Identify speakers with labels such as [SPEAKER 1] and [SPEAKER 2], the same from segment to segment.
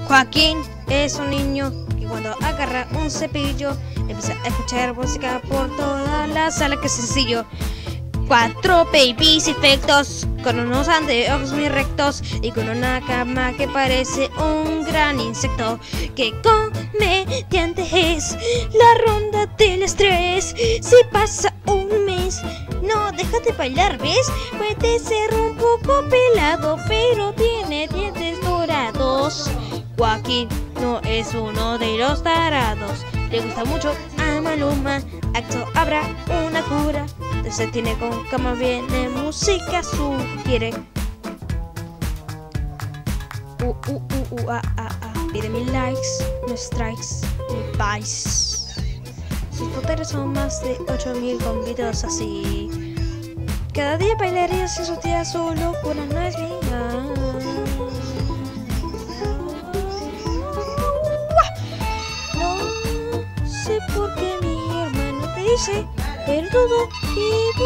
[SPEAKER 1] Joaquín es un niño que cuando agarra un cepillo empieza a escuchar música por toda la sala, que sencillo. 4 babies infectos con unos anteojos muy rectos y con una cama que parece un gran insecto. ¿Qué comediante es? La ronda del estrés. Si pasa un mes, no deja de bailar, ¿ves? Puede ser un poco pelado, pero tiene dientes dorados. Joaquín no es uno de los tarados. Le gusta mucho a Maluma. ¿Acaso habrá una cura? Se tiene con cama, viene música sugiere. Pide mil likes, no strikes, ni buys. Sus poderes son más de 8000 con videos así. Cada día bailaría si su tía su locura no es mía. No sé por qué mi hermano te dice pero todo y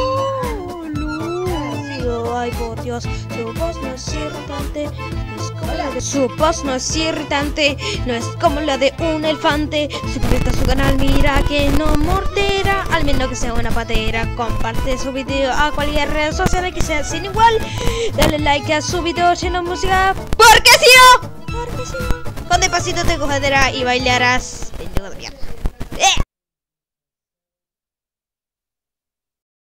[SPEAKER 1] boludo. Ay, por Dios, su voz no es irritante, no es como la de... Su voz no es irritante, no es como la de un elefante. Suscríbete a su canal, mira que no morderá, al menos que sea una patera. Comparte su video a cualquier red social que sea sin igual. Dale like a su video lleno de música, porque si no, con despacito te cogerá y bailarás. Pendejo de mierda.